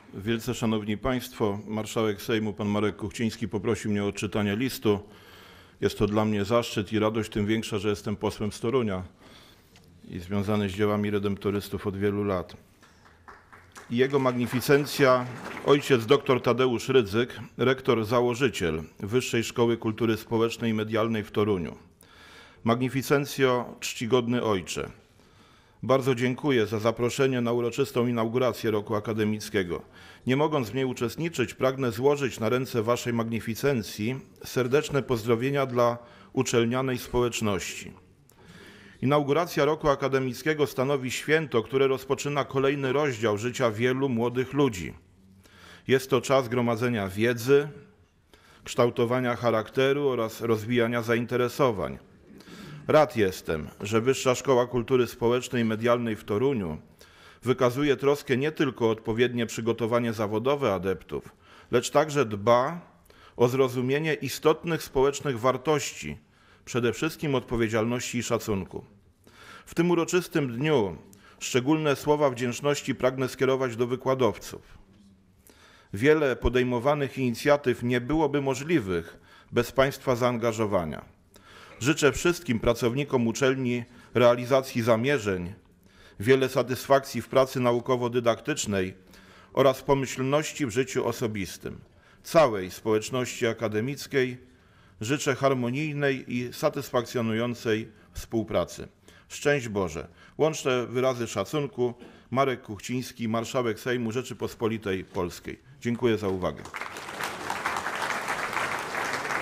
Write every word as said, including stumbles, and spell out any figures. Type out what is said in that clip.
Wielce Szanowni Państwo, marszałek Sejmu pan Marek Kuchciński poprosił mnie o odczytanie listu. Jest to dla mnie zaszczyt i radość, tym większa, że jestem posłem z Torunia i związany z dziełami redemptorystów od wielu lat. I jego magnificencja, ojciec dr Tadeusz Rydzyk, rektor założyciel Wyższej Szkoły Kultury Społecznej i Medialnej w Toruniu. Magnificencjo, czcigodny ojcze, bardzo dziękuję za zaproszenie na uroczystą inaugurację roku akademickiego. Nie mogąc w niej uczestniczyć, pragnę złożyć na ręce waszej magnificencji serdeczne pozdrowienia dla uczelnianej społeczności. Inauguracja roku akademickiego stanowi święto, które rozpoczyna kolejny rozdział życia wielu młodych ludzi. Jest to czas gromadzenia wiedzy, kształtowania charakteru oraz rozwijania zainteresowań. Rad jestem, że Wyższa Szkoła Kultury Społecznej i Medialnej w Toruniu wykazuje troskę nie tylko o odpowiednie przygotowanie zawodowe adeptów, lecz także dba o zrozumienie istotnych społecznych wartości, przede wszystkim odpowiedzialności i szacunku. W tym uroczystym dniu szczególne słowa wdzięczności pragnę skierować do wykładowców. Wiele podejmowanych inicjatyw nie byłoby możliwych bez Państwa zaangażowania. Życzę wszystkim pracownikom uczelni realizacji zamierzeń, wiele satysfakcji w pracy naukowo-dydaktycznej oraz pomyślności w życiu osobistym. Całej społeczności akademickiej życzę harmonijnej i satysfakcjonującej współpracy. Szczęść Boże. Łączne wyrazy szacunku. Marek Kuchciński, marszałek Sejmu Rzeczypospolitej Polskiej. Dziękuję za uwagę.